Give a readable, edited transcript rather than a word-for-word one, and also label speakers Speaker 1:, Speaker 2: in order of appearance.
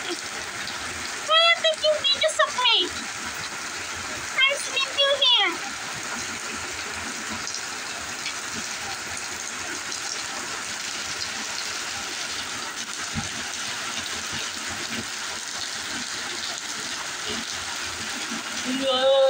Speaker 1: Why are you taking videos of me? I'll sleep you here. No.